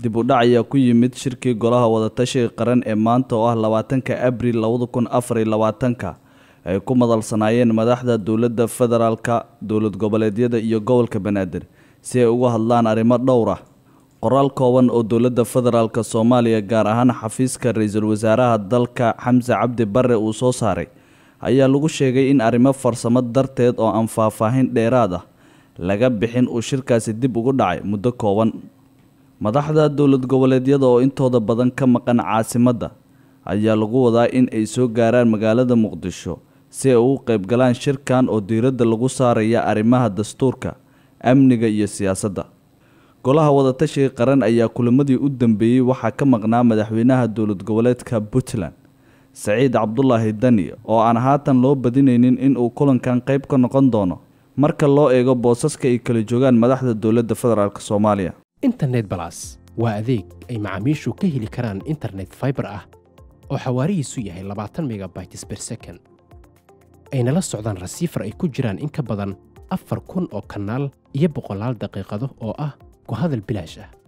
dib u dhac ayaa ku yimid shirkii golaha wadatashiga qaran ee maanta oo ah 20 Abriil 2024 ay ku madalsanaayeen madaxda dowladda federaalka, dowlad goboleedyada iyo gobolka Banaadir si ay uga hadlaan arrimo dhowr ah. qoraal kooban oo dowladda federaalka Soomaaliya gaar ahaan xafiiska ra'iisul wasaaraha dalka Xamse Cabdi Barre uu soo saaray ayaa lagu sheegay in arrimo farsamo darteed oo aan faahfaahin dheeraad ah laga bixin uu shirkaasi dib ugu dhacay muddo kooban. madaxda dowlad goboleedyada oo intooda badan ka maqan caasimadda ayaa lagu wadaa in ay soo gaaraan magaalada Muqdisho si ay uga qayb galaan shirkan oo diiradda lagu saaraya arrimaha dastuurka, amniga iyo siyaasadda. golaha wadatashiga qaran ayaa kulamadii u dambeeyay waxaa ka maqnaa madaxweynaha dowlad goboleedka Puntland Saciid Cabdullaahi Dani oo aan haatan loo badinaynin in uu kulankan qayb ka noqon doono marka loo eego boosaska ay kala joogaan madaxda dowladda federaalka Soomaaliya. internet plus waa adeeg ay macaamiishu ka heli karaan internet fiber ah oo xawaarihiisu yahay 20 megabytes per second ayna la socdaan receiver ay ku jiraan in ka badan 4,000 oo kanaal iyo 100 daqiiqado oo ah ku hadal bilaash ah.